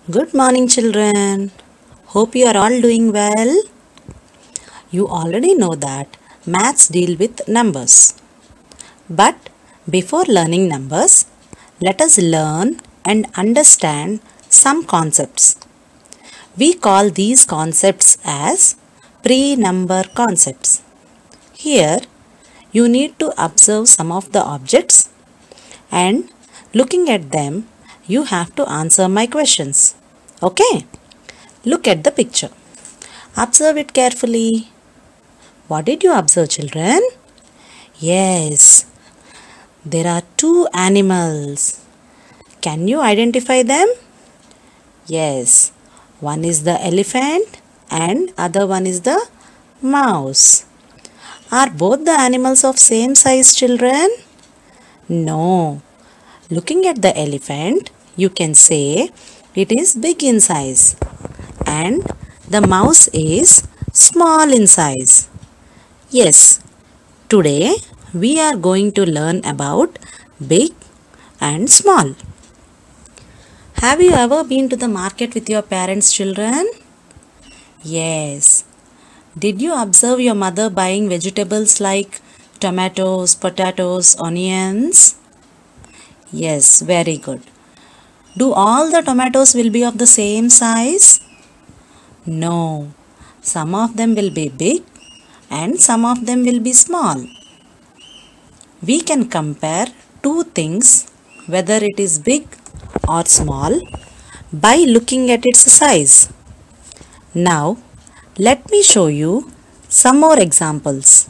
Good morning, children. Hope you are all doing well. You already know that maths deal with numbers. But before learning numbers, let us learn and understand some concepts. We call these concepts as pre-number concepts. Here, you need to observe some of the objects and looking at them, you have to answer my questions. Okay? Look at the picture. Observe it carefully. What did you observe, children? Yes, there are two animals. Can you identify them? Yes, one is the elephant and other one is the mouse. Are both the animals of same size, children? No. Looking at the elephant, you can say it is big in size and the mouse is small in size. Yes, today we are going to learn about big and small. Have you ever been to the market with your parents, children? Yes. Did you observe your mother buying vegetables like tomatoes, potatoes, onions? Yes, very good. Do all the tomatoes will be of the same size? No. Some of them will be big and some of them will be small. We can compare two things, whether it is big or small, by looking at its size. Now, let me show you some more examples.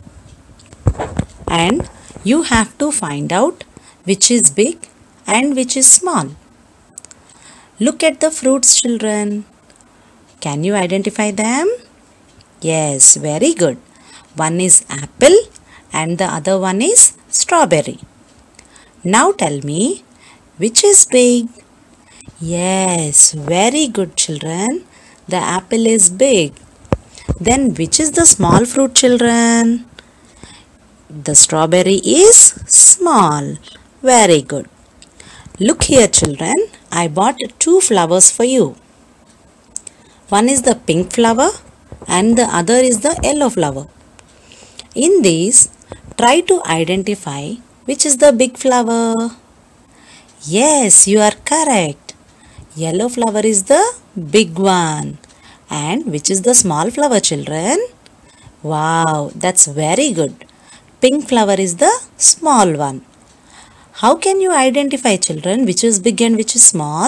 And you have to find out which is big and which is small. Look at the fruits, children. Can you identify them? Yes, very good. One is apple and the other one is strawberry. Now tell me, which is big? Yes, very good, children. The apple is big. Then which is the small fruit, children? The strawberry is small. Very good. Look here, children. I bought two flowers for you. One is the pink flower and the other is the yellow flower. In these, try to identify which is the big flower. Yes, you are correct. Yellow flower is the big one. And which is the small flower, children? Wow, that's very good. Pink flower is the small one. How can you identify, children, which is big and which is small?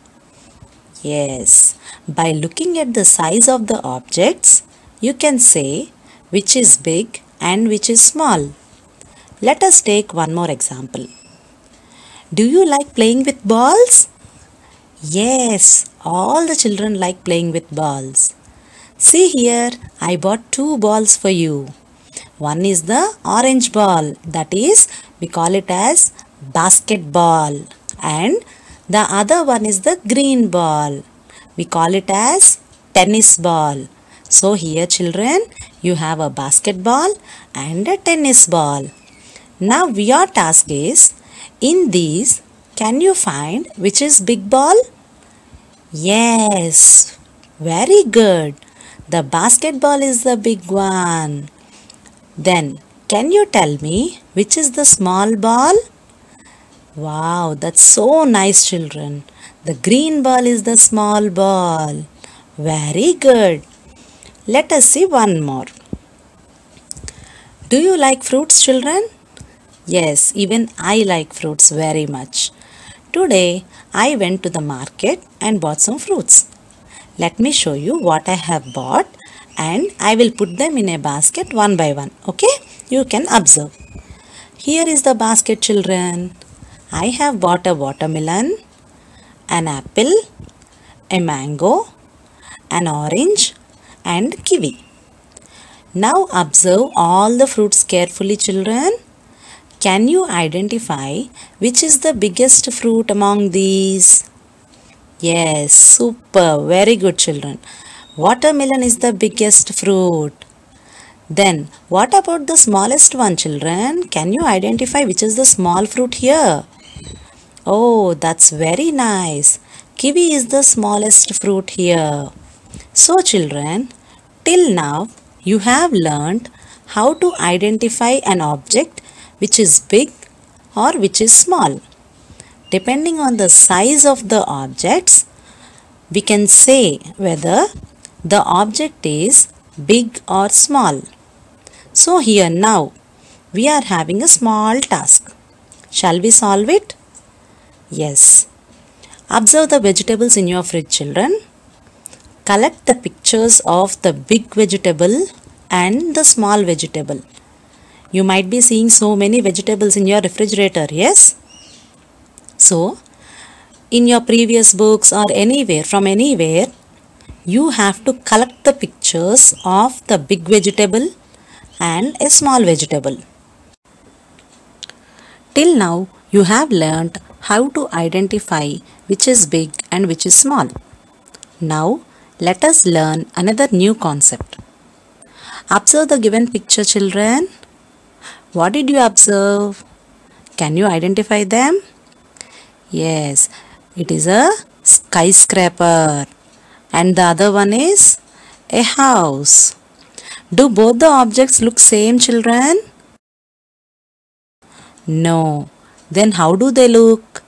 Yes, by looking at the size of the objects, you can say which is big and which is small. Let us take one more example. Do you like playing with balls? Yes, all the children like playing with balls. See here, I bought two balls for you. One is the orange ball, that is, we call it as basketball, and the other one is the green ball. We call it as tennis ball. So here, children, you have a basketball and a tennis ball. Now your task is, in these, can you find which is big ball? Yes, very good. The basketball is the big one. Then, can you tell me which is the small ball? Wow, that's so nice, children. The green ball is the small ball. Very good. Let us see one more. Do you like fruits, children? Yes, even I like fruits very much. Today, I went to the market and bought some fruits. Let me show you what I have bought and I will put them in a basket one by one. Okay? You can observe. Here is the basket, children. I have bought a watermelon, an apple, a mango, an orange and kiwi. Now observe all the fruits carefully, children. Can you identify which is the biggest fruit among these? Yes, super, very good, children. Watermelon is the biggest fruit. Then, what about the smallest one, children? Can you identify which is the small fruit here? Oh, that's very nice. Kiwi is the smallest fruit here. So, children, till now you have learned how to identify an object which is big or which is small. Depending on the size of the objects, we can say whether the object is big or small. So, here now we are having a small task. Shall we solve it? Yes. Observe the vegetables in your fridge, children. Collect the pictures of the big vegetable and the small vegetable. You might be seeing so many vegetables in your refrigerator, yes? So, in your previous books or anywhere, from anywhere, you have to collect the pictures of the big vegetable and a small vegetable. Till now, you have learnt how to identify which is big and which is small. Now, let us learn another new concept. Observe the given picture, children. What did you observe? Can you identify them? Yes, it is a skyscraper and the other one is a house. Do both the objects look same, children? No. Then how do they look?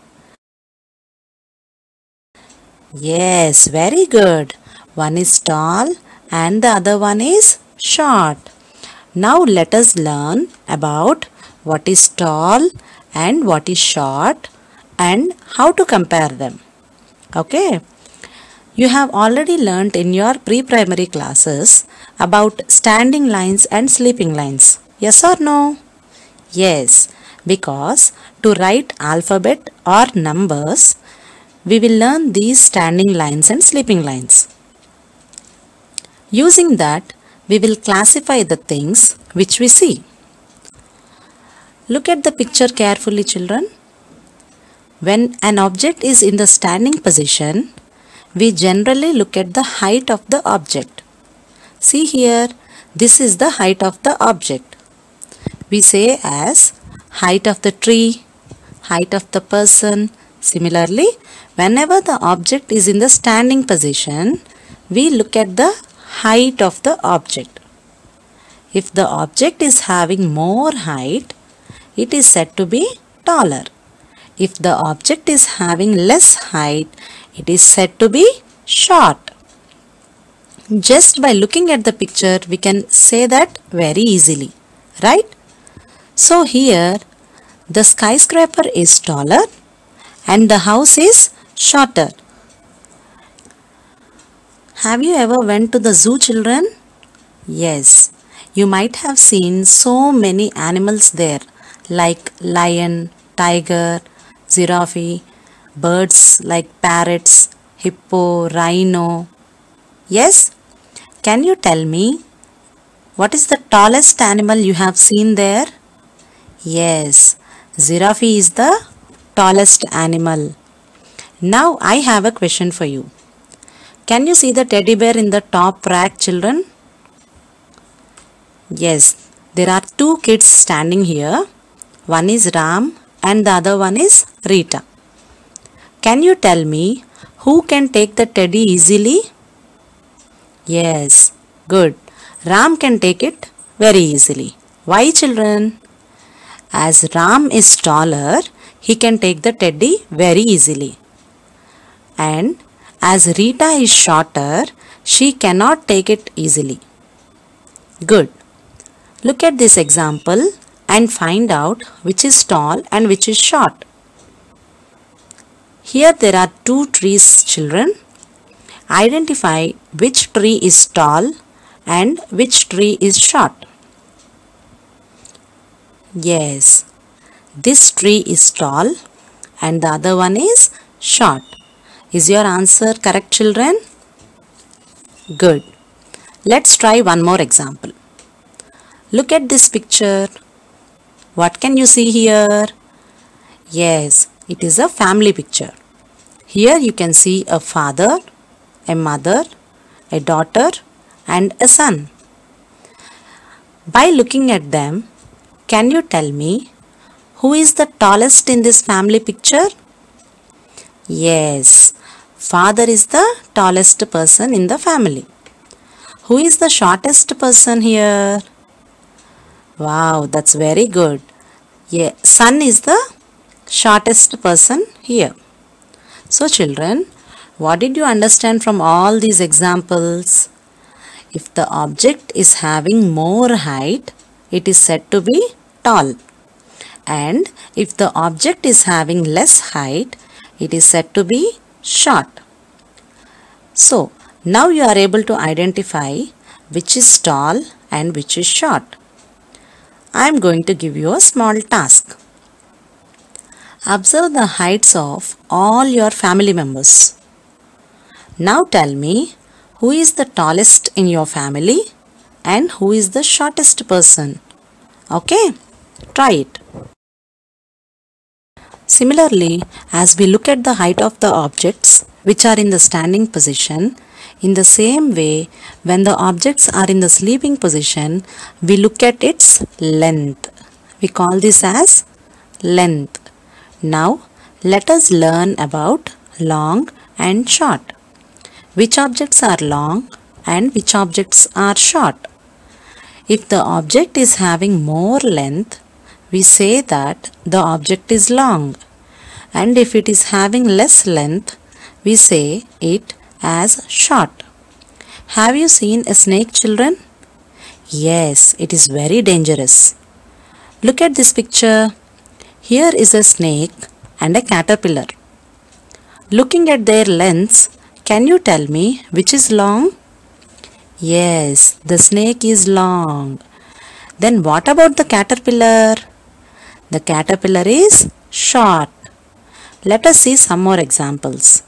Yes, very good. One is tall and the other one is short. Now let us learn about what is tall and what is short and how to compare them. Okay. You have already learnt in your pre-primary classes about standing lines and sleeping lines. Yes or no? Yes, because to write alphabet or numbers, we will learn these standing lines and sleeping lines. Using that, we will classify the things which we see. Look at the picture carefully, children. When an object is in the standing position, we generally look at the height of the object. See here, this is the height of the object. We say as height of the tree, height of the person. Similarly, whenever the object is in the standing position, we look at the height of the object. If the object is having more height, it is said to be taller. If the object is having less height, it is said to be short. Just by looking at the picture, we can say that very easily, right? So here, the skyscraper is taller and the house is shorter. Have you ever went to the zoo, children? Yes, you might have seen so many animals there like lion, tiger, giraffe, birds like parrots, hippo, rhino. Yes? Can you tell me what is the tallest animal you have seen there? Yes, giraffe is the tallest animal. Now I have a question for you. Can you see the teddy bear in the top rack, children? Yes, there are two kids standing here. One is Ram and the other one is Rita. Can you tell me who can take the teddy easily? Yes, good. Ram can take it very easily. Why, children? As Ram is taller, he can take the teddy very easily. And as Rita is shorter, she cannot take it easily. Good. Look at this example and find out which is tall and which is short. Here there are two trees, children. Identify which tree is tall and which tree is short. Yes, this tree is tall and the other one is short. Is your answer correct, children? Good. Let's try one more example. Look at this picture. What can you see here? Yes, it is a family picture. Here you can see a father, a mother, a daughter and a son. By looking at them, can you tell me who is the tallest in this family picture? Yes, father is the tallest person in the family. Who is the shortest person here? Wow, that's very good. Yeah, son is the shortest person here. So children, what did you understand from all these examples? If the object is having more height, it is said to be tall. And if the object is having less height, it is said to be short. So, now you are able to identify which is tall and which is short. I am going to give you a small task. Observe the heights of all your family members. Now tell me who is the tallest in your family and who is the shortest person. Okay, try it. Similarly, as we look at the height of the objects which are in the standing position, in the same way, when the objects are in the sleeping position, we look at its length. We call this as length. Now, let us learn about long and short. Which objects are long and which objects are short? If the object is having more length, we say that the object is long, and if it is having less length, we say it as short. Have you seen a snake, children? Yes, it is very dangerous. Look at this picture. Here is a snake and a caterpillar. Looking at their lengths, can you tell me which is long? Yes, the snake is long. Then what about the caterpillar? The caterpillar is short. Let us see some more examples.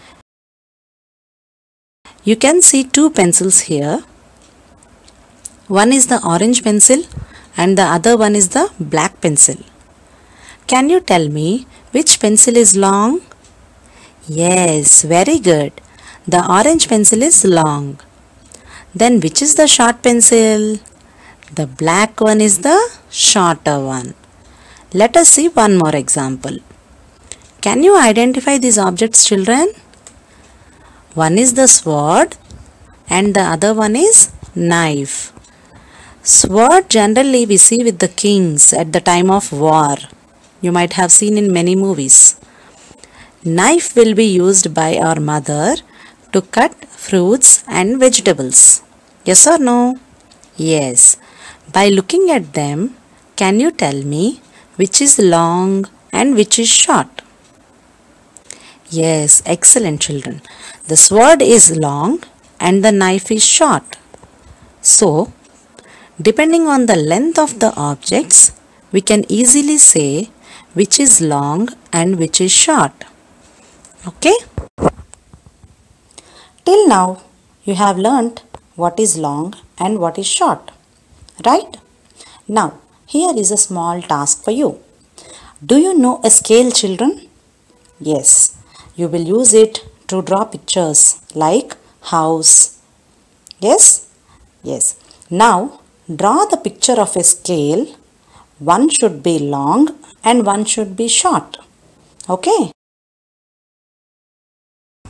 You can see two pencils here. One is the orange pencil and the other one is the black pencil. Can you tell me which pencil is long? Yes, very good. The orange pencil is long. Then which is the short pencil? The black one is the shorter one. Let us see one more example. Can you identify these objects, children? One is the sword and the other one is knife. Sword generally we see with the kings at the time of war. You might have seen in many movies. Knife will be used by our mother to cut fruits and vegetables. Yes or no? Yes. By looking at them, can you tell me which is long and which is short? Yes, excellent children. The sword is long and the knife is short. So, depending on the length of the objects, we can easily say which is long and which is short. Okay? Till now, you have learnt what is long and what is short. Right? Now, here is a small task for you. Do you know a scale, children? Yes, you will use it to draw pictures like house. Yes? Yes. Now, draw the picture of a scale. One should be long and one should be short. Okay?